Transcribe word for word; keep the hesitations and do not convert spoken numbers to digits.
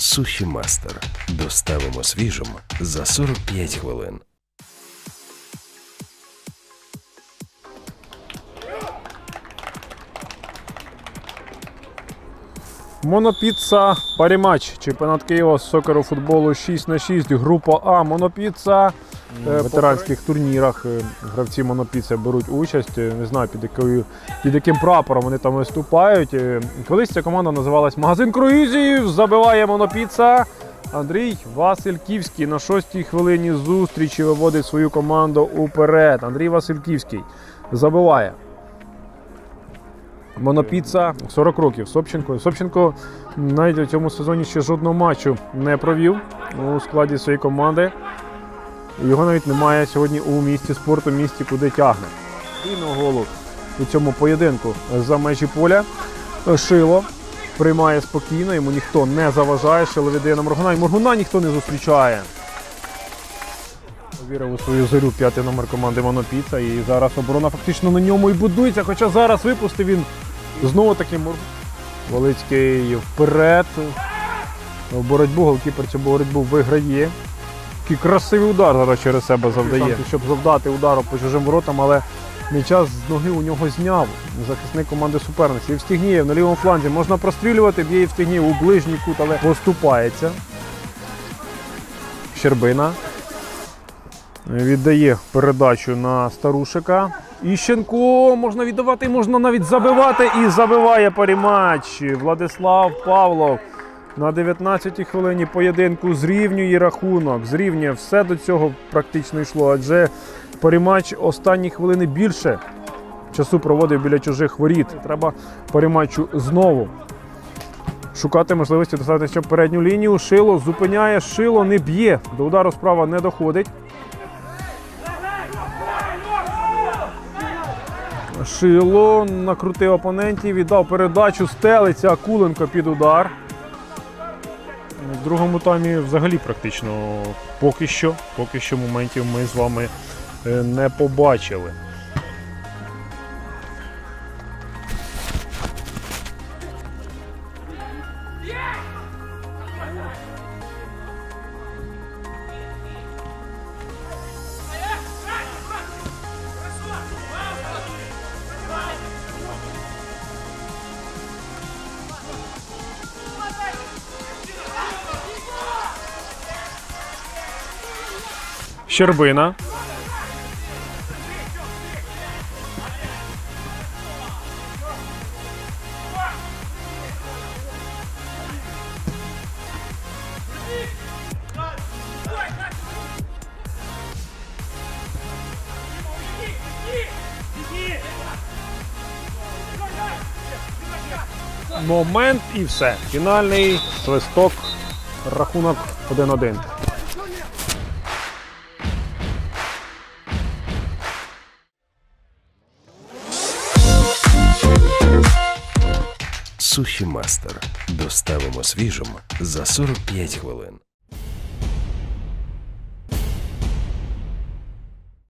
Суші Мастер. Доставимо свіжим за сорок п'ять хвилин. Монопіца паріматч. Чемпіонат Києва з сокеру футболу шість на шість. Група А. Монопіца. В ветеранських турнірах гравці Монопіци беруть участь. Не знаю, під, якою, під яким прапором вони там виступають. Колись ця команда називалась «Магазин круїзів». Забиває Монопіца. Андрій Васильківський на шостій хвилині зустрічі виводить свою команду уперед. Андрій Васильківський забиває. Монопіца сорок років. Собченко. Собченко навіть у цьому сезоні ще жодного матчу не провів у складі своєї команди. Його навіть немає сьогодні у місті спорту, місті, куди тягне. Вільного голу у цьому поєдинку за межі поля. Шило приймає спокійно, йому ніхто не заважає. Шило віддає на Моргуна, і Моргуна ніхто не зустрічає. Вірив у свою зорю п'ятий номер команди Монопіца, і зараз оборона фактично на ньому і будується, хоча зараз випустив він знову таки Моргун. Волицький вперед. В боротьбу, голкіпер цю боротьбу виграє. Такий красивий удар зараз через себе завдає, щоб завдати удару по чужим воротам, але м'яча з ноги у нього зняв захисник команди суперниці. Євстігнієв на лівому фланзі можна прострілювати, б'є Євстігнієв у ближній кут, але поступається. Щербина віддає передачу на Старушика. Іщенко можна віддавати, можна навіть забивати, і забиває паріматч. Владислав Павлов на дев'ятнадцятій хвилині поєдинку зрівнює рахунок. Зрівнює. Все до цього практично йшло, адже паріматч останні хвилини більше часу проводив біля чужих воріт. Треба паріматчу знову шукати можливості доставити ще передню лінію. Шило зупиняє, Шило не б'є. До удару справа не доходить. Шило накрутив опонентів, віддав передачу, стелиться Акуленко під удар. В другому таймі взагалі практично поки що, поки що моментів ми з вами не побачили. Щербина. Момент і все. Фінальний свисток, рахунок один один. Суші Мастер. Доставимо свіжим за сорок п'ять хвилин.